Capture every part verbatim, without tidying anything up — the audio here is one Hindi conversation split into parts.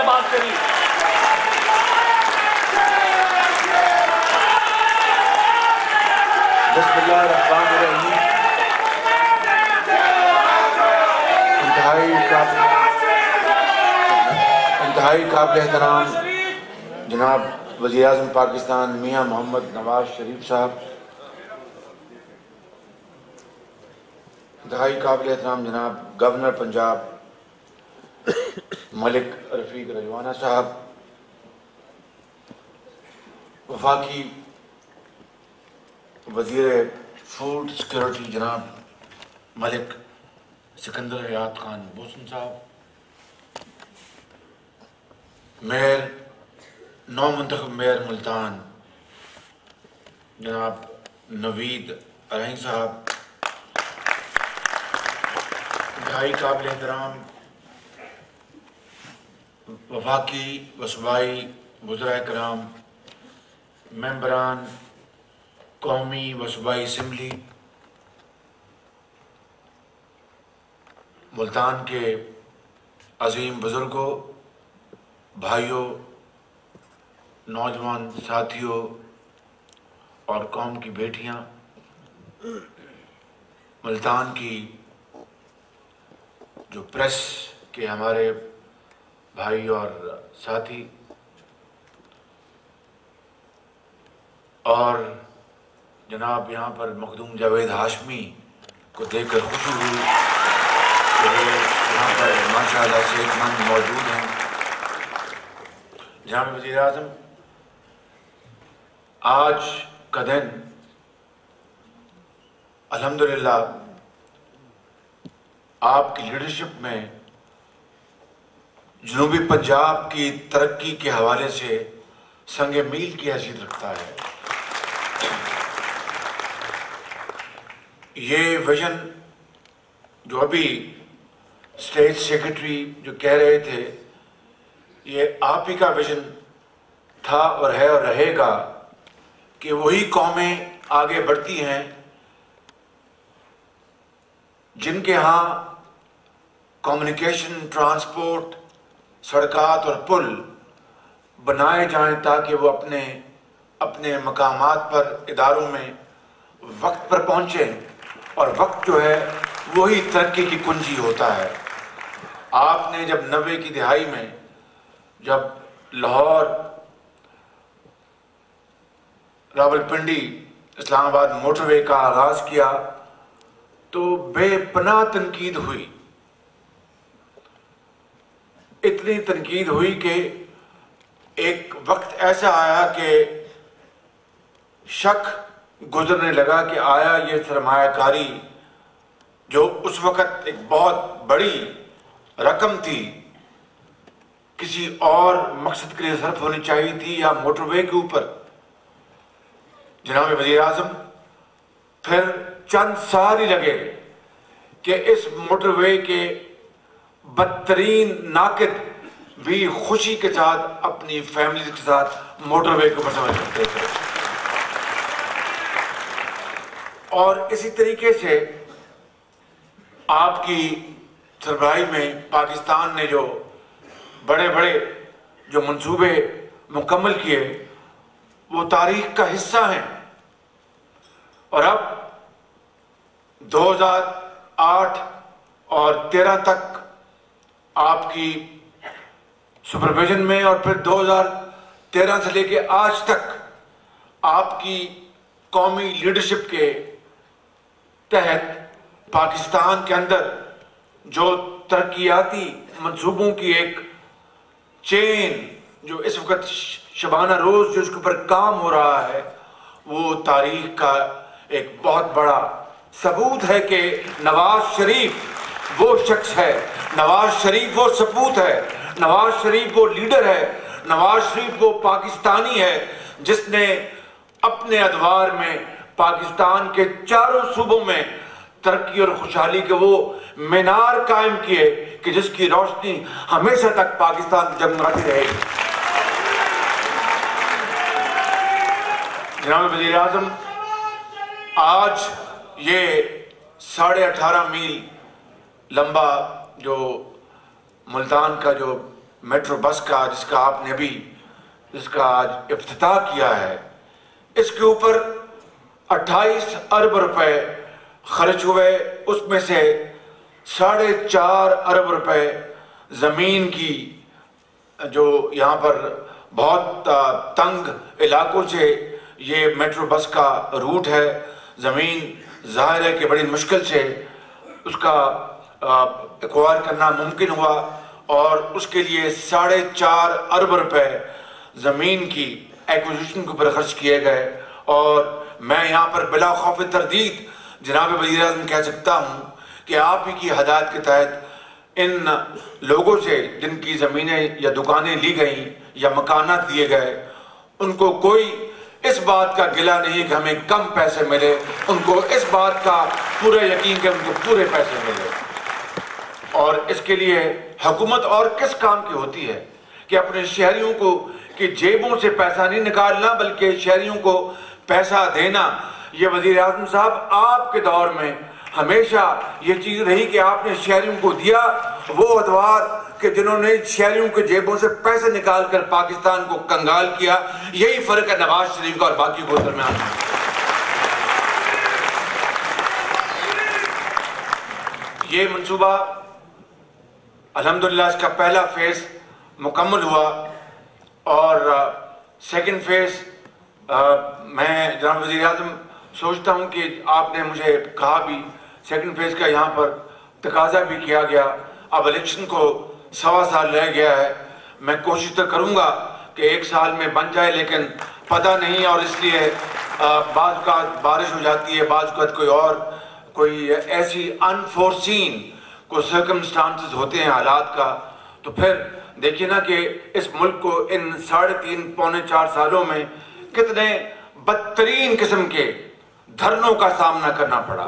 बात करी। बिस्मिल्लाहिर्रहमानिर्रहीम। इंतहाई इंतहाई काबिल एहतराम जनाब वज़ीर आज़म पाकिस्तान मियाँ मोहम्मद नवाज शरीफ साहब, इंतहाई काबिल एहतराम जनाब गवर्नर पंजाब मलिक रफ़ीक रजवाना साहब, वफाकी वज़ीर फूड सिक्योरिटी जनाब मलिक सिकंदर हयात खान बोसन साहब, मेयर नौ मुंतखब मेयर मुल्तान जनाब नवीद अलही साहब, इंतहाई काबिल एहतराम वफाकी व सूबाई वज़राए कराम, मेंबरान कौमी व सूबाई असम्बली, मुल्तान के अजीम बुजुर्गों, भाइयों, नौजवान साथियों और कौम की बेटियां, मुल्तान की जो प्रेस के हमारे भाई और साथी, और जनाब यहाँ पर मखदूम जावेद हाशमी को देखकर खुशी हुई कि यहाँ पर माशाअल्लाह सेहतमंद मौजूद हैं। जनाब वज़ीर आज़म, आज का दिन अल्हम्दुलिल्लाह आपकी लीडरशिप में जनूबी पंजाब की तरक्की के हवाले से संग मील की हैसियत रखता है। ये विजन जो अभी स्टेट सेक्रेटरी जो कह रहे थे, ये आप ही का विजन था और है और रहेगा कि वही कौमें आगे बढ़ती हैं जिनके यहाँ कम्युनिकेशन, ट्रांसपोर्ट, सड़कात और पुल बनाए जाएं ताकि वो अपने अपने मकामात पर, इदारों में वक्त पर पहुँचें, और वक्त जो है वही तरक्की की कुंजी होता है। आपने जब नब्बे की दिहाई में जब लाहौर, रावलपिंडी, इस्लामाबाद मोटरवे का आगाज किया तो बेपनाह तनकीद हुई। इतनी तनकीद हुई कि एक वक्त ऐसा आया कि शक गुजरने लगा कि आया ये सरमायाकारी जो उस वक़्त एक बहुत बड़ी रकम थी, किसी और मकसद के लिए सर्फ होनी चाहिए थी या मोटरवे के ऊपर। जनाब वज़ीर आज़म, फिर चंद साल ही लगे कि इस मोटरवे के बदतरीन नाकिद भी खुशी के साथ अपनी फैमिली के साथ मोटरवे को पसंद करते थे। और इसी तरीके से आपकी सरबराही में पाकिस्तान ने जो बड़े बड़े जो मंसूबे मुकम्मल किए वो तारीख का हिस्सा हैं। और अब दो हज़ार आठ और तेरह तक आपकी सुपरविजन में, और फिर दो हज़ार तेरह से लेके आज तक आपकी कौमी लीडरशिप के तहत पाकिस्तान के अंदर जो तरक्याती मंसूबों की एक चेन जो इस वक्त शबाना रोज जो उसके ऊपर काम हो रहा है, वो तारीख का एक बहुत बड़ा सबूत है कि नवाज शरीफ वो शख्स है, नवाज शरीफ वो सपूत है, नवाज शरीफ वो लीडर है, नवाज शरीफ वो पाकिस्तानी है जिसने अपने अदवार में पाकिस्तान के चारों सूबों में तरक्की और खुशहाली के वो मीनार कायम किए कि जिसकी रोशनी हमेशा तक पाकिस्तान जगमगाती रहेगी। जनाब वज़ीर आज़म, आज ये साढ़े अठारह मील लंबा जो मुल्तान का जो मेट्रो बस का, जिसका आपने भी जिसका आज इफ्तिताह किया है, इसके ऊपर अट्ठाईस अरब रुपए खर्च हुए। उसमें से साढ़े चार अरब रुपए ज़मीन की, जो यहाँ पर बहुत तंग इलाकों से ये मेट्रो बस का रूट है, ज़मीन ज़ाहिर है कि बड़ी मुश्किल से उसका एक्वायर करना मुमकिन हुआ और उसके लिए साढ़े चार अरब रुपए ज़मीन की एक्विजिशन के ऊपर खर्च किए गए। और मैं यहाँ पर बिला खौफ तरदीद जनाब वज़ीर आज़म कह सकता हूँ कि आप ही की हदायत के तहत इन लोगों से जिनकी ज़मीनें या दुकानें ली गई या मकानात दिए गए, उनको कोई इस बात का गिला नहीं है कि हमें कम पैसे मिले, उनको इस बात का पूरा यकीन कि उनको पूरे पैसे मिले। और इसके लिए हुकूमत और किस काम की होती है कि अपने शहरियों को कि जेबों से पैसा नहीं निकालना बल्कि शहरियों को पैसा देना। ये वज़ीर आज़म साहब आपके दौर में हमेशा ये चीज़ रही कि आपने शहरियों को दिया वो अदवार कि जिन्होंने शहरियों के जेबों से पैसे निकाल कर पाकिस्तान को कंगाल किया। यही फ़र्क है नवाज शरीफ का और बाकी को दरमियान। ये मंसूबा अल्हम्दुलिल्लाह इसका पहला फेज़ मुकम्मल हुआ और सेकंड फेज़ मैं जनाब वज़ीर आज़म सोचता हूँ कि आपने मुझे कहा भी सेकंड फेज़ का यहाँ पर तकाजा भी किया गया। अब इलेक्शन को सवा साल रह गया है, मैं कोशिश तो करूँगा कि एक साल में बन जाए, लेकिन पता नहीं और इसलिए बाज़ का बारिश हो जाती है, बाज़ का कोई और कोई ऐसी अनफोर्सीन कोई सर्कमस्टांसेस होते हैं हालात का। तो फिर देखिए ना कि इस मुल्क को इन साढ़े तीन पौने चार सालों में कितने बदतरीन किस्म के धरनों का सामना करना पड़ा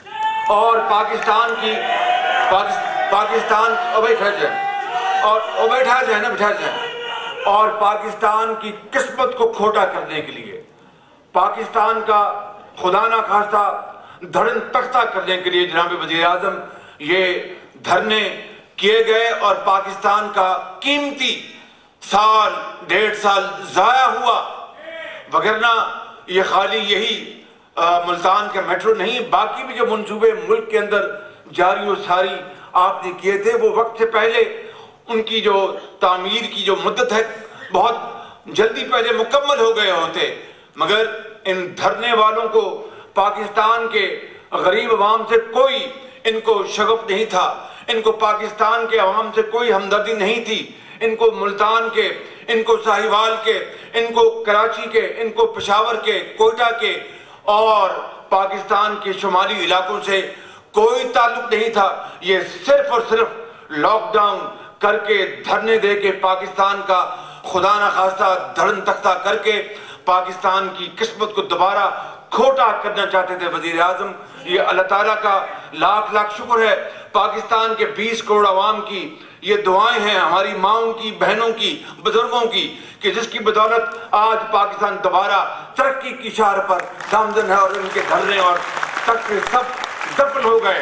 और पाकिस्तान की पाकिस, पाकिस्तान बैठा जाए और बैठा जाए ना बैठा जाए और पाकिस्तान की किस्मत को खोटा करने के लिए, पाकिस्तान का खुदा ना खास्ता धड़न तख्ता करने के लिए जनाब वज़ीर आज़म ये धरने किए गए और पाकिस्तान का कीमती साल डेढ़ साल ज़ाया हुआ। वगरना ये खाली यही मुल्तान का मेट्रो नहीं, बाकी भी जो मंसूबे मुल्क के अंदर जारी और सारी आपने किए थे वो वक्त से पहले उनकी जो तामीर की जो मुद्दत है बहुत जल्दी पहले मुकम्मल हो गए होते, मगर इन धरने वालों को पाकिस्तान के गरीब अवाम से कोई इनको शगफ नहीं था, इनको पाकिस्तान के अवाम से कोई हमदर्दी नहीं थी, इनको मुल्तान के, इनको साहिवाल के, इनको कराची के, इनको पेशावर के, कोयटा के और पाकिस्तान के शुमाली इलाकों से कोई ताल्लुक नहीं था। ये सिर्फ और सिर्फ लॉकडाउन करके धरने दे के पाकिस्तान का खुदा न खास्ता धड़न तख्ता करके पाकिस्तान की किस्मत को दोबारा खोटा करना चाहते थे वजीर आजम। ये अल्लाह ताला का लाख लाख शुक्र है, पाकिस्तान के बीस करोड़ अवाम की ये दुआएं हैं, हमारी माओं की, बहनों की, बुजुर्गों की, कि जिसकी बदौलत आज पाकिस्तान दोबारा तरक्की की शार पर गामजन है और इनके धरने और तक सब दफन हो गए।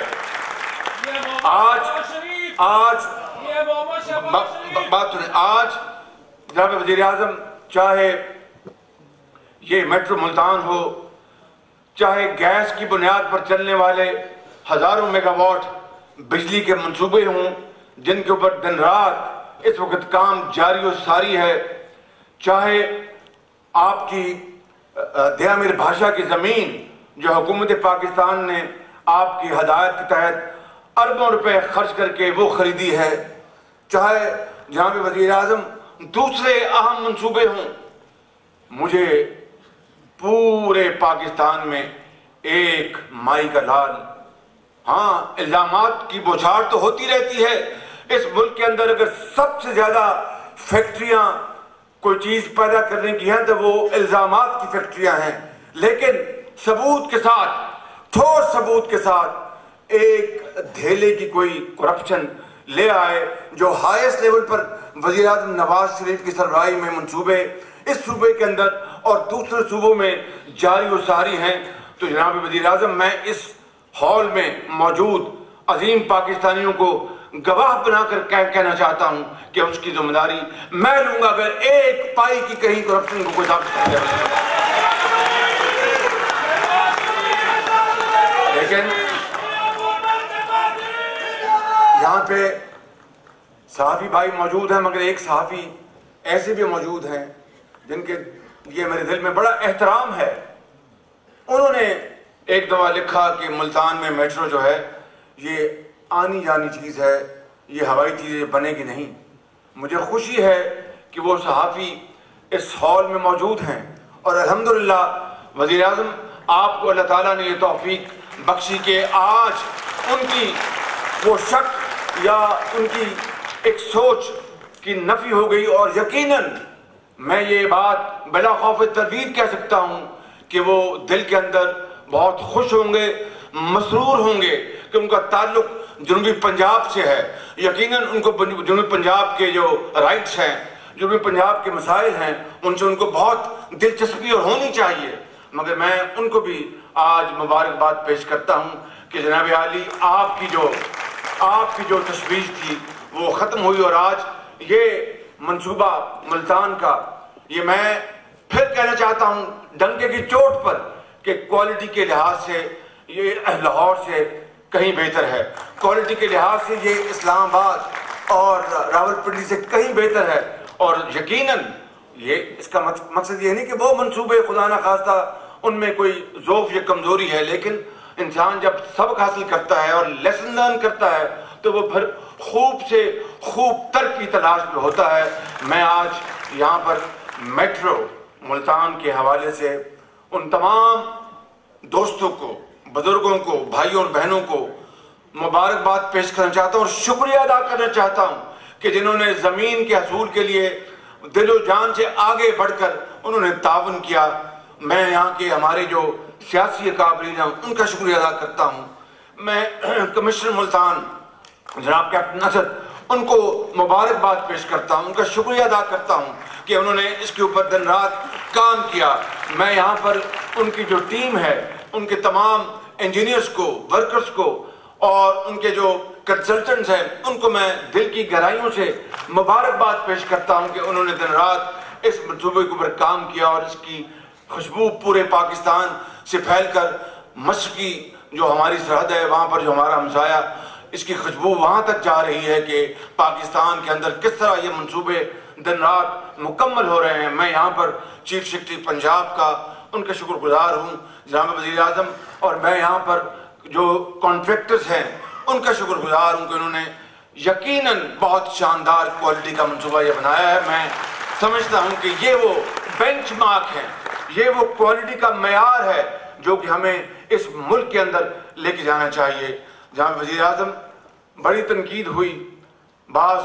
आज आज बात सुने, आज जनाब वजीर आजम चाहे ये मेट्रो मुल्तान हो, चाहे गैस की बुनियाद पर चलने वाले हजारों मेगावाट बिजली के मंसूबे हों जिनके ऊपर दिन रात इस वक्त काम जारी और सारी है, चाहे आपकी दयामिर भाषा की ज़मीन जो हुकूमत पाकिस्तान ने आपकी हदायत के तहत अरबों रुपए खर्च करके वो खरीदी है, चाहे जनाब वज़ीर आज़म दूसरे अहम मंसूबे हों, मुझे पूरे पाकिस्तान में एक माई का लाल, हाँ इल्जामात की बौछार तो होती रहती है इस मुल्क के अंदर। अगर सबसे ज्यादा फैक्ट्रियां कोई चीज पैदा करने की हैं तो वो इल्जामात की फैक्ट्रियां हैं, लेकिन सबूत के साथ, ठोस सबूत के साथ एक धेले की कोई करप्शन ले आए जो हाईएस्ट लेवल पर वज़ीर आज़म नवाज शरीफ की सरबराही में मंसूबे इस सूबे के अंदर और दूसरे सूबों में जारी और सारी हैं। तो जनाब वज़ीर आज़म, मैं इस हॉल में मौजूद अजीम पाकिस्तानियों को गवाह बनाकर कह, कहना चाहता हूं कि उसकी जिम्मेदारी मैं लूंगा अगर एक पाई की कहीं करप्शन को कोई साबित कर दिया। लेकिन यहाँ पे सहाफी भाई मौजूद हैं, मगर एक सहाफी ऐसे भी मौजूद हैं जिनके लिए मेरे दिल में बड़ा एहतराम है। उन्होंने एक दफा लिखा कि मुल्तान में मेट्रो जो है ये आनी जानी चीज़ है, ये हवाई चीज़ें बनेगी नहीं। मुझे खुशी है कि वो सहाफ़ी इस हॉल में मौजूद हैं और अल्हम्दुलिल्लाह वज़ीर आज़म आपको अल्लाह ताला ने ये तौफीक बख्शी के आज उनकी वो शक या उनकी एक सोच की नफ़ी हो गई और यकीनन मैं ये बात बिला खौफ तरदीद कह सकता हूँ कि वो दिल के अंदर बहुत खुश होंगे, मसरूर होंगे कि उनका ताल्लुक जनूबी पंजाब से है। यकीनन उनको जनूबी पंजाब के जो राइट्स हैं, जनूबी पंजाब के मसाइल हैं, उनसे उनको बहुत दिलचस्पी और होनी चाहिए। मगर मैं उनको भी आज मुबारकबाद पेश करता हूँ कि जनाब आली आपकी जो आपकी जो तशवीश थी वो ख़त्म हुई और आज ये मंसूबा मुल्तान का, ये मैं फिर कहना चाहता हूँ डंके की चोट पर कि क्वालिटी के लिहाज से ये लाहौर से कहीं बेहतर है, क्वालिटी के लिहाज से ये इस्लामाबाद और रावलपिंडी से कहीं बेहतर है। और यकीनन ये इसका मकसद ये नहीं कि वो मंसूबे खुदा ना खास्ता उनमें कोई ज़ौफ़ या कमज़ोरी है, लेकिन इंसान जब सबक हासिल करता है और लेसन लर्न करता है तो वो फिर खूब से खूब तर्क की तलाश में होता है। मैं आज यहाँ पर मेट्रो मुल्तान के हवाले से उन तमाम दोस्तों को, बुजुर्गों को, भाइयों और बहनों को मुबारकबाद पेश करना चाहता हूँ और शुक्रिया अदा करना चाहता हूँ कि जिन्होंने ज़मीन के हसूल के लिए दिलो जान से आगे बढ़कर उन्होंने तावन किया। मैं यहाँ के हमारे जो सियासी अकाबरीन हैं उनका शुक्रिया अदा करता हूँ। मैं कमिश्नर मुल्तान जनाब कैप्टन असद उनको मुबारकबाद पेश करता हूँ, उनका शुक्रिया अदा करता हूँ कि उन्होंने इसके ऊपर दिन रात काम किया। मैं यहाँ पर उनकी जो टीम है, उनके तमाम इंजीनियर्स को, वर्कर्स को और उनके जो कंसल्टेंट्स हैं उनको मैं दिल की गहराइयों से मुबारकबाद पेश करता हूँ कि उन्होंने दिन रात इस मंसूबे के ऊपर काम किया और इसकी खुशबू पूरे पाकिस्तान से फैलकर मशरकी जो हमारी सरहद है वहाँ पर जो हमारा हमसाया, इसकी खुशबू वहाँ तक जा रही है कि पाकिस्तान के अंदर किस तरह ये मंसूबे दिन रात मुकम्मल हो रहे हैं। मैं यहाँ पर चीफ सेक्रेटरी पंजाब का उनका शुक्रगुजार हूँ, जनाब वज़ीर आज़म, और मैं यहाँ पर जो कॉन्ट्रैक्टर्स हैं उनका शुक्रगुजार हूँ कि उन्होंने यकीनन बहुत शानदार क्वालिटी का मंसूबा ये बनाया है। मैं समझता हूँ कि ये वो बेंचमार्क है, ये वो क्वालिटी का मेयार है जो कि हमें इस मुल्क के अंदर लेके जाना चाहिए। जहाँ वज़ीर आज़म बड़ी तनकीद हुई बाज़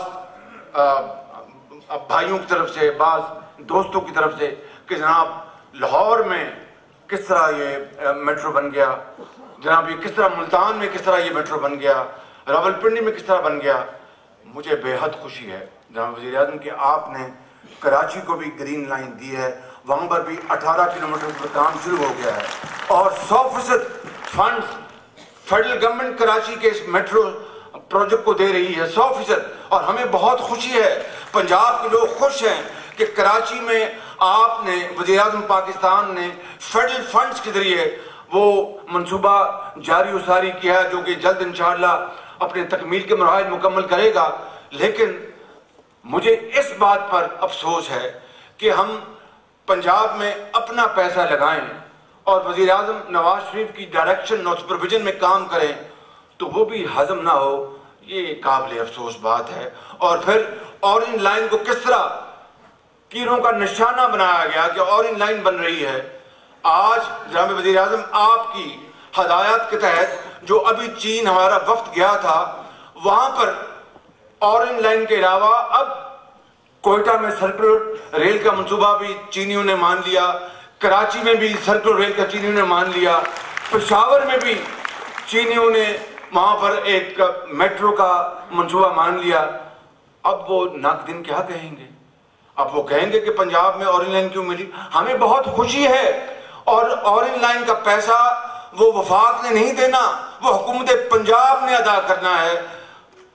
भाइयों की तरफ से, बाज़ दोस्तों की तरफ से कि जनाब लाहौर में किस तरह ये मेट्रो बन गया, जनाब ये किस तरह मुल्तान में किस तरह ये मेट्रो बन गया, रावलपिंडी में किस तरह बन गया। मुझे बेहद खुशी है जनाब वज़ीर आज़म कि आपने कराची को भी ग्रीन लाइन दी है, वहाँ पर भी अठारह किलोमीटर पर काम शुरू हो गया है और सौ फीसद फंड फेडरल गवर्नमेंट कराची के इस मेट्रो प्रोजेक्ट को दे रही है, सौ फीसद। और हमें बहुत खुशी है, पंजाब के लोग खुश हैं कि कराची में आपने वज़ीर आज़म पाकिस्तान ने फेडरल फंड्स के जरिए वो मंसूबा जारी उसारी किया है जो कि जल्द इंशाअल्लाह अपने तकमील के मराहल मुकम्मल करेगा। लेकिन मुझे इस बात पर अफसोस है कि हम पंजाब में अपना पैसा लगाएं और वज़ीर आज़म नवाज शरीफ की डायरेक्शन और सुपरविजन में काम करें तो वो भी हजम ना हो, ये काबिल अफसोस बात है। और फिर ऑरेंज लाइन को किस तरह तीरों का निशाना बनाया गया कि ऑरेंज लाइन बन रही है। आज जनाब वज़ीर आज़म आपकी हदायत के तहत जो अभी चीन हमारा वफ्द गया था, वहाँ पर ऑरेंज लाइन के अलावा अब कोयटा में सर्कुलर रेल का मंसूबा भी चीनियों ने मान लिया, कराची में भी सर्कुलर रेल का चीनियों ने मान लिया, पेशावर में भी चीनियों ने वहाँ पर एक मेट्रो का मंसूबा मान लिया। अब वो नाकदिन क्या कहेंगे, अब वो कहेंगे कि पंजाब में ऑरेंज लाइन क्यों मिली। हमें बहुत खुशी है और ऑरेंज लाइन का पैसा वो वफाक ने नहीं देना, वो हुकूमत पंजाब ने अदा करना है।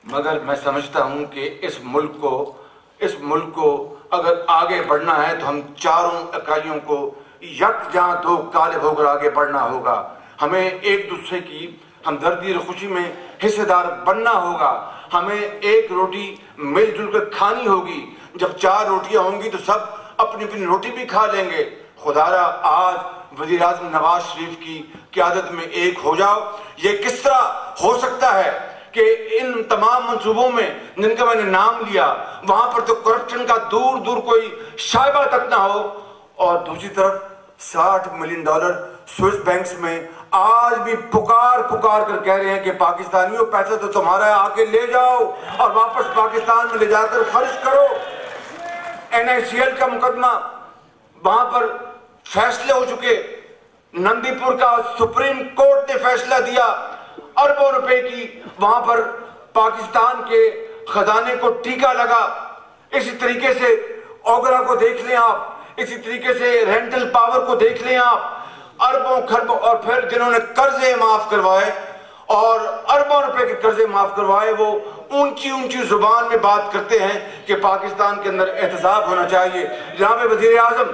मगर मैं समझता हूं कि इस मुल्क को इस मुल्क को अगर आगे बढ़ना है तो हम चारों इकाइयों को यकजां दो कालिब होकर आगे बढ़ना होगा। हमें एक दूसरे की हमदर्दी और खुशी में हिस्सेदार बनना होगा। हमें एक रोटी मिलजुल कर खानी होगी। जब चार रोटियां होंगी तो सब अपनी अपनी रोटी भी खा लेंगे। खुदारा आज वज़ीर आज़म नवाज शरीफ की क़यादत में एक हो जाओ। ये किस तरह हो सकता है कि इन तमाम मंसूबों में जिनका मैंने नाम लिया वहां पर तो करप्शन का दूर दूर कोई शायबा तक ना हो, और दूसरी तरफ साठ मिलियन डॉलर स्विस बैंक्स में आज भी पुकार पुकार कर कह रहे हैं कि पाकिस्तानियों पैसा तो तुम्हारा है, आके ले जाओ और वापस पाकिस्तान में ले जाकर खर्च करो। एन आई सी एल का मुकदमा, वहां पर फैसले हो चुके। नंदीपुर का सुप्रीम कोर्ट ने फैसला दिया, अरबों रुपए की वहां पर पाकिस्तान के खजाने को टीका लगा। इसी तरीके से ओगरा को देख लें आप, इसी तरीके से रेंटल पावर को देख लें आप, अरबों खरबों, और फिर जिन्होंने कर्जे माफ करवाए और अरबों रुपए के कर्जे माफ करवाए वो ऊंची ऊंची जुबान में बात करते हैं कि पाकिस्तान के अंदर एहतसाब होना चाहिए। जनाब वजीर आजम,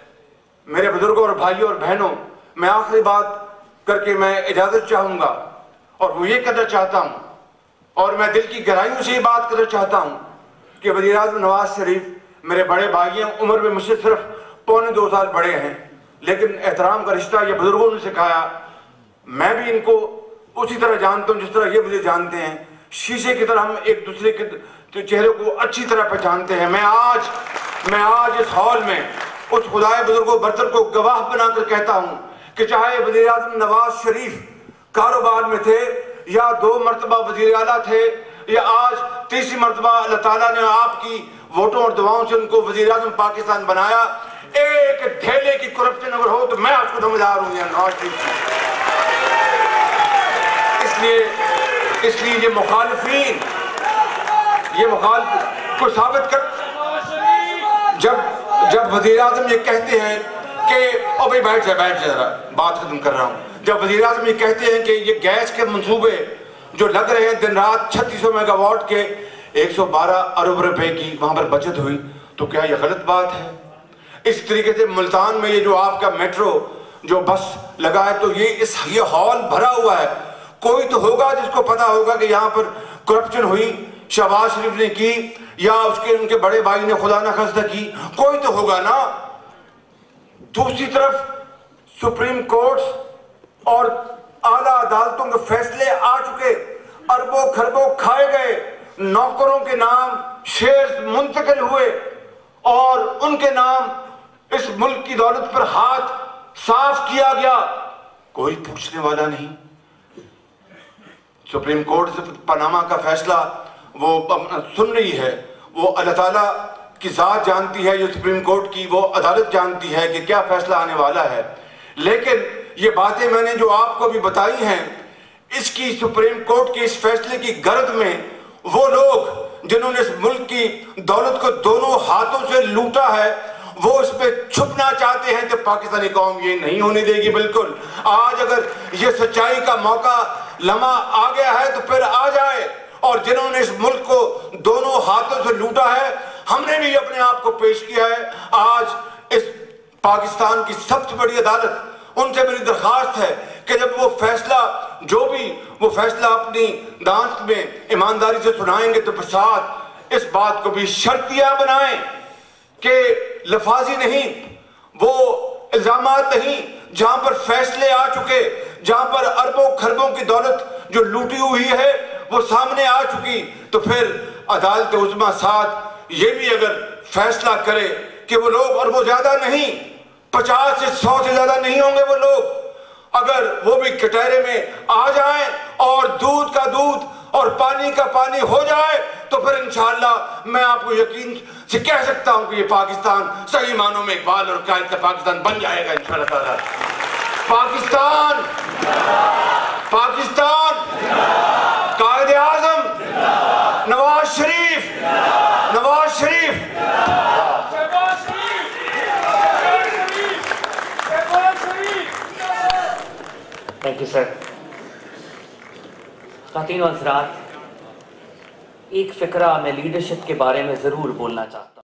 मेरे बुजुर्गों और भाइयों और बहनों, मैं आखिरी बात करके मैं इजाजत चाहूंगा, और वो ये करना चाहता हूं और मैं दिल की गहराइयों से ये बात करना चाहता हूं कि वज़ीर आज़म नवाज शरीफ मेरे बड़े भाई हैं, उम्र में मुझसे सिर्फ पौने दो साल बड़े हैं, लेकिन एहतराम का रिश्ता ये बुजुर्गों ने सिखाया। मैं भी इनको उसी तरह जानता हूं जिस तरह ये मुझे जानते हैं। शीशे की तरह हम एक दूसरे के चेहरे को अच्छी तरह पहचानते हैं। मैं आज मैं आज इस हॉल में उस खुदाए बुजुर्गों बरतर को गवाह बनाकर कहता हूं कि चाहे वज़ीर आज़म नवाज शरीफ कारोबार में थे या दो मरतबा वज़ीर आला थे या आज तीसरी मरतबा अल्लाह ताला ने आपकी वोटों और दुआओं से उनको वज़ीर आज़म पाकिस्तान बनाया, एक ढेले की करप्शन अगर हो तो मैं आपको समझदार हूं नवाज शरीफ। इसलिए इसलिए ये मुखालिफिन ये मुखालिफ को साबित कर, जब जब वज़ीर आज़म ये कहते हैं कि ओ भाई बैठ जाए बैठ जाए जरा बात खत्म कर रहा हूं, जब वज़ीर आज़म ये कहते हैं कि ये गैस के मंसूबे जो लग रहे हैं दिन रात छत्तीस सौ मेगावाट के एक सौ बारह अरब रुपए की वहां पर बचत हुई, तो क्या यह गलत बात है? इस तरीके से मुल्तान में ये जो आपका मेट्रो जो बस लगा है, तो ये इस ये हॉल भरा हुआ है। कोई तो होगा जिसको पता होगा कि यहाँ पर करप्शन हुई, शहबाज शरीफ ने की या उसके उनके बड़े भाई ने खुदा न खास्ता की, कोई तो होगा ना। दूसरी तरफ सुप्रीम कोर्ट और आला अदालतों के फैसले आ चुके, अरबों खरबों खाए गए, नौकरों के नाम शेयर्स मुंतकिल हुए और उनके नाम इस मुल्क की दौलत पर हाथ साफ किया गया, कोई पूछने वाला नहीं। सुप्रीम कोर्ट से पनामा का फैसला वो सुन रही है, वो अल्लाह ताला की जात जानती है, ये सुप्रीम कोर्ट की वो अदालत जानती है कि क्या फैसला आने वाला है। लेकिन ये बातें मैंने जो आपको भी बताई हैं, इसकी सुप्रीम कोर्ट के इस फैसले की गर्द में वो लोग जिन्होंने इस मुल्क की दौलत को दोनों हाथों से लूटा है, वो इस पे छुपना चाहते हैं। तो पाकिस्तानी कौम ये नहीं होने देगी बिल्कुल। आज अगर ये सच्चाई का मौका लम्हा आ गया है तो फिर आ जाए, और जिन्होंने इस मुल्क को दोनों हाथों से लूटा है, हमने भी अपने आप को पेश किया है। आज इस पाकिस्तान की सबसे बड़ी अदालत, उनसे मेरी दरखास्त है कि जब वो फैसला जो भी वो फैसला अपनी दांत में ईमानदारी से सुनाएंगे तो साथ इस बात को भी शर्तिया बनाएं कि लफाजी नहीं, वो इल्जामात नहीं, जहां पर फैसले आ चुके, जहां पर अरबों खरबों की दौलत जो लूटी हुई है वो सामने आ चुकी, तो फिर अदालत उज़्मा साथ ये भी अगर फैसला करे कि वो लोग, और वो ज्यादा नहीं, पचास से सौ से ज्यादा नहीं होंगे वो लोग, अगर वो भी कटहरे में आ जाएं और दूध का दूध और पानी का पानी हो जाए, तो फिर इंशाअल्लाह मैं आपको यकीन से कह सकता हूं कि ये पाकिस्तान सही मानों में इकबाल और कायद का पाकिस्तान बन जाएगा इंशाअल्लाह ताला। पाकिस्तान पाकिस्तान कायद आजम Nawaz Sharif Nawaz Sharif thank you sir. ख़वातीन और हज़रात, एक फिक्रा मैं लीडरशिप के बारे में ज़रूर बोलना चाहता हूँ।